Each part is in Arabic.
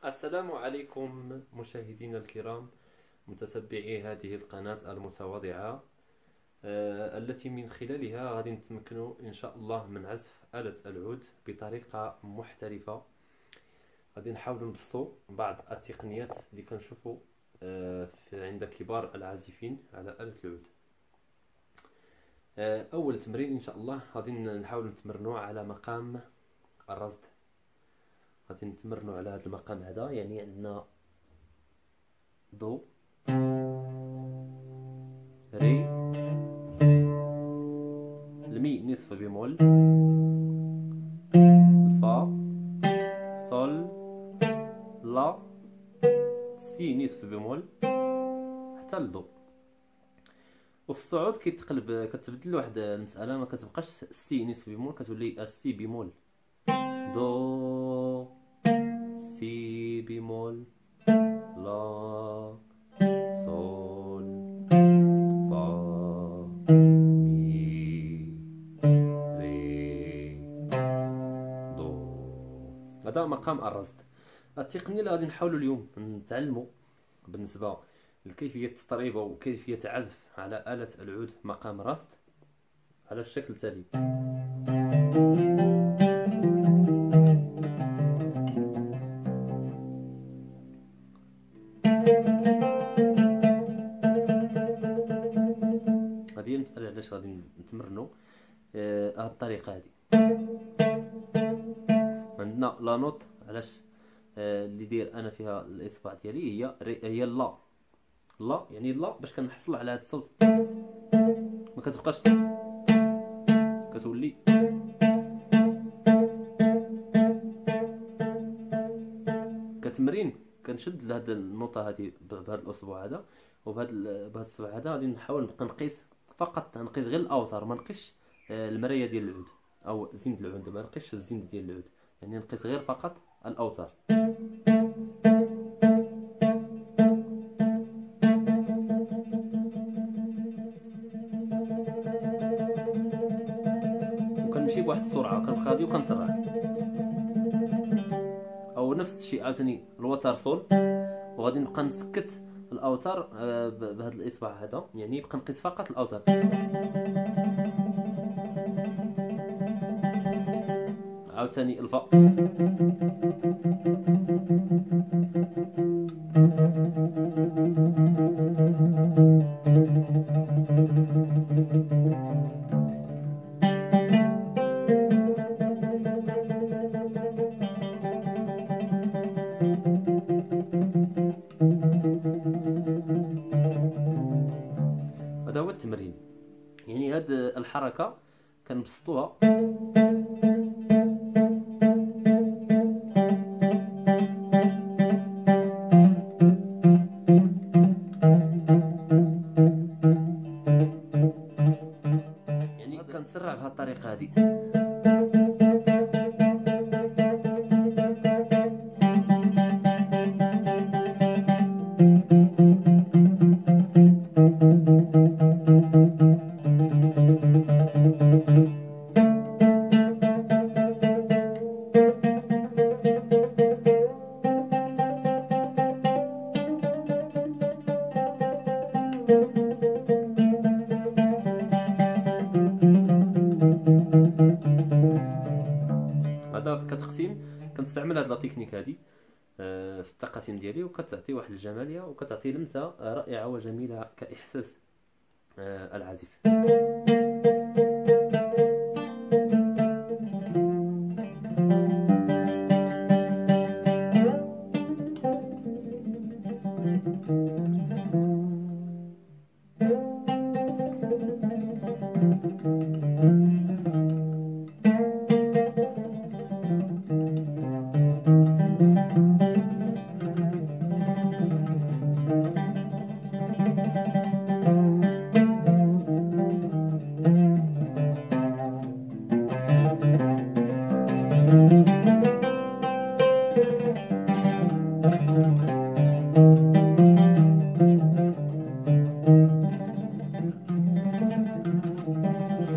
السلام عليكم مشاهدينا الكرام، متتبعي هذه القناة المتواضعة، التي من خلالها غادي نتمكنوا إن شاء الله من عزف آلة العود بطريقة محترفة. غادي نحاولوا نبسطوا بعض التقنيات اللي كنشوفوا عند كبار العازفين على آلة العود. أول تمرين إن شاء الله غادي نحاولوا نتمرنوا على مقام الرصد. غادي نتمرنوا على هذا المقام هذا، يعني عندنا دو، ري، المي نصف بيمول، فا، صول، لا، سي نصف بيمول حتى الدو. وفي الصعود كيتقلب، كتبدل واحد المسألة، ما كتبقاش سي نصف بيمول، كتولي السي بيمول، دو، سي بيمول، لا، صول، فا، مي، ري، دو. هذا مقام الرصد. التقنية اللي غادي نحاولوا اليوم نتعلموا بالنسبة لكيفية تطريب وكيفية عزف على آلة العود مقام رصد على الشكل التالي. هذه هي المسألة علاش غادي نتمرنوا هاد الطريقة هذه. عندنا لا نوت، علاش اللي داير انا فيها الاصبع ديالي هي لا. لا يعني لا باش كنحصلوا على هذا الصوت، ما كتبقاش، كتولي كتمرين. كنشد لهاد النوطه هذه بهذا الاصبع هذا وبهذا الصبع هذا. غادي نحاول نبقى نقيس، فقط نقيس غير الاوتار، ما نقيسش المرايه ديال العود او زند العود، ما نقيسش الزند ديال العود، يعني نقيس غير فقط الاوتار. وكنمشي بواحد السرعه، كنبقى وكنسرع. او نفس الشيء عاوتاني الوتر صول، وغادي نبقى نسكت الاوتار بهذا الاصبع هذا، يعني نبقى نقيس فقط الاوتار. عاوتاني الفا، هذا هو التمرين. يعني هاد الحركة كنبسطوها يعني كنسرع بهاد الطريقة هادي. هذا كتقسيم كنستعمل هاد لا تكنيك هادي في التقاسيم ديالي، وكتعطي واحد الجماليه وكتعطي لمسه رائعه وجميله كاحساس العازف.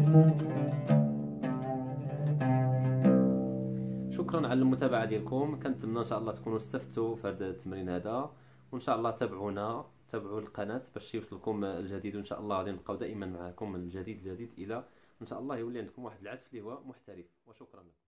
شكرا على المتابعة ديالكم. كنتمنى ان شاء الله تكونوا استفدتوا في هذا التمرين هذا، وان شاء الله تابعونا، تابعوا القناه باش يوصلكم الجديد، وان شاء الله غادي نبقاو دائما معكم الجديد الى ان شاء الله يولي عندكم واحد العزف اللي هو محترف. وشكرا لكم.